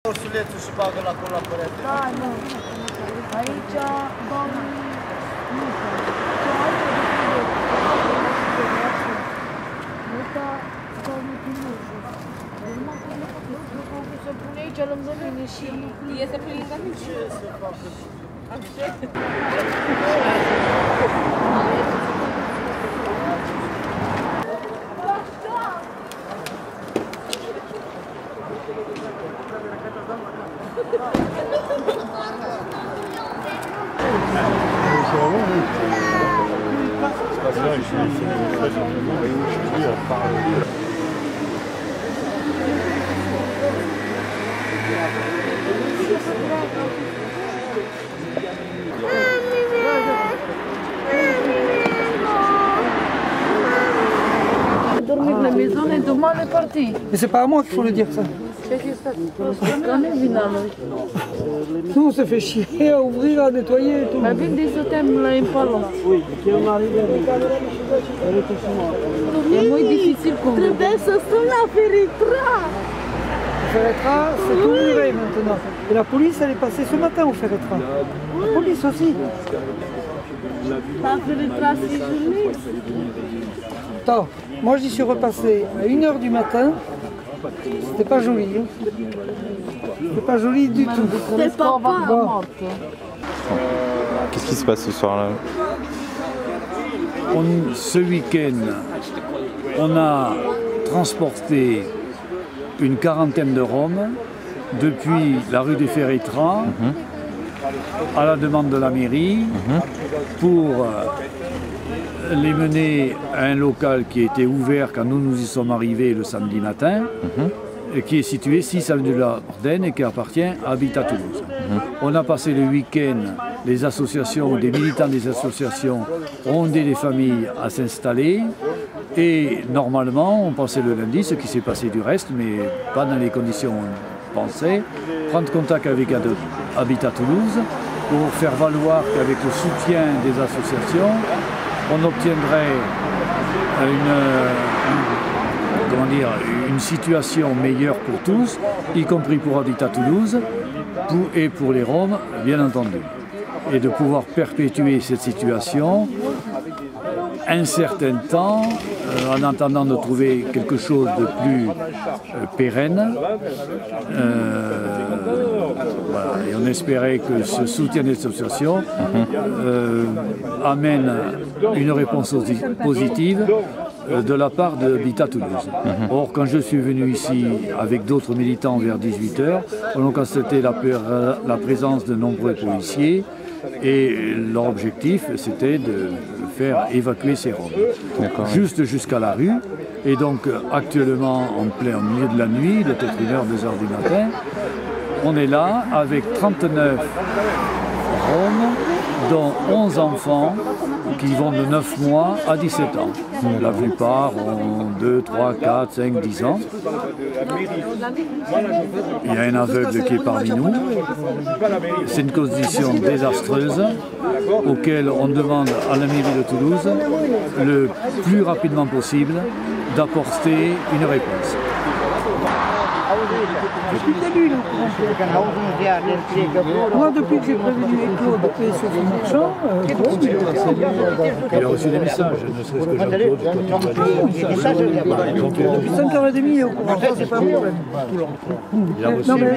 Ursulețul și bagă la acolo la perete. Da, nu. Aici, doamne, nu știu. Se pune aici lângă mine și iese pe lângă mine. Ce să facă? Dormir la maison et demain on est parti. Mais c'est pas à moi qu'il faut le dire ça. Qu'est-ce qui se passe? Quand est venu là? Nous on se fait chier à ouvrir, à nettoyer et tout. Ma vie des hôtels là est pas long. Oui, qui on arrive C'est moins difficile qu'on veut. Trebuie să stăm la Feritra. Ferretra, c'est ouvert maintenant. Et la police elle est passée ce matin au Ferretra. La police aussi. La Feritra c'est joli. Attends, moi j'y suis repassé à 1h du matin. C'était pas joli. Hein. C'était pas joli du tout. C'est papa. Qu'est-ce qui se passe ce soir-là? Ce week-end, on a transporté une quarantaine de Roms depuis la rue des Ferretra à la demande de la mairie pour les mener à un local qui était ouvert quand nous y sommes arrivés le samedi matin, et qui est situé 6 avenue de la Bordenne et qui appartient à Habitat Toulouse. On a passé le week-end, les associations, des militants des associations ont aidé les familles à s'installer et normalement on pensait le lundi, ce qui s'est passé du reste, mais pas dans les conditions pensées, prendre contact avec Habitat Toulouse pour faire valoir qu'avec le soutien des associations, on obtiendrait une situation meilleure pour tous, y compris pour Habitat Toulouse et pour les Roms, bien entendu. Et de pouvoir perpétuer cette situation un certain temps, en attendant de trouver quelque chose de plus pérenne. Voilà. Et on espérait que ce soutien des associations amène une réponse positive de la part de Habitat Toulouse. Or, quand je suis venu ici avec d'autres militants vers 18h, on a constaté la présence de nombreux policiers et leur objectif c'était de faire évacuer ces Roms. Juste jusqu'à la rue. Et donc actuellement en plein milieu de la nuit, il est peut-être 1h, 2h du matin, on est là avec 39 Roms, dont 11 enfants qui vont de 9 mois à 17 ans. La plupart ont 2, 3, 4, 5, 10 ans. Il y a un aveugle qui est parmi nous. C'est une condition désastreuse auquel on demande à la mairie de Toulouse le plus rapidement possible d'apporter une réponse. Depuis le début, moi, depuis que j'ai prévenu Claude et Sophie Marchand, il a reçu des messages, ne serait-ce que Jean-Claude. depuis 5h30, il est au courant, ça c'est pas un problème. Non mais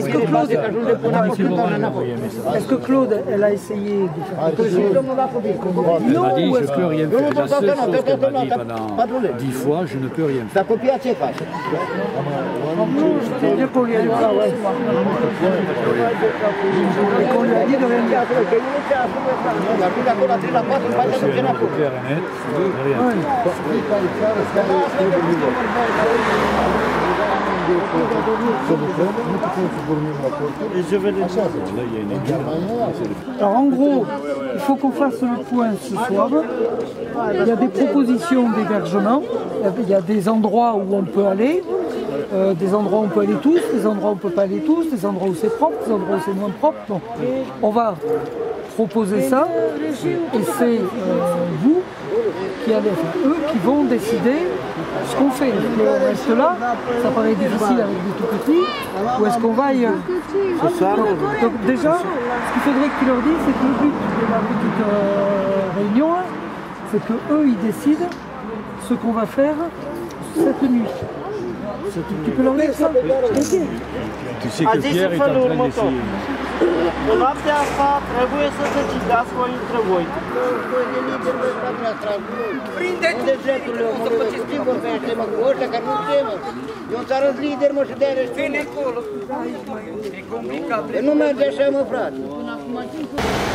est-ce que Claude, elle a essayé de faire quelque chose? Elle m'a dit, je ne peux rien faire. La seule chose qu'elle m'a dit pendant 10 fois, je ne peux rien faire. C'est-à-dire qu'on lui a dit ça, ouais. Et qu'on lui a dit de rien dire. Clair et net, rien. Alors en gros, il faut qu'on fasse le point ce soir. Il y a des propositions d'hébergement, il y a des endroits où on peut aller, des endroits où on peut aller tous, des endroits où on ne peut pas aller tous, des endroits où c'est propre, des endroits où c'est moins propre. Bon, on va proposer ça et c'est vous qui allez, eux qui vont décider ce qu'on fait. Est-ce qu'on reste là, ça paraît difficile avec des tout petits, ou est-ce qu'on va ailleurs? Donc déjà, ce qu'il faudrait que tu leur dises, c'est que le but de la petite réunion, là, c'est qu'eux, ils décident ce qu'on va faire cette nuit. Tu peux leur dire ça? Tu sais que Pierre est en train d'essayer. Cu noaptea asta trebuie să decidați voi între voi. Unde drepturile omului? Ce vorbește, mă, cu ăștia care nu chemă? Eu ți arăt lider, mă, și de-aia rești. Nu merge așa, mă, frate.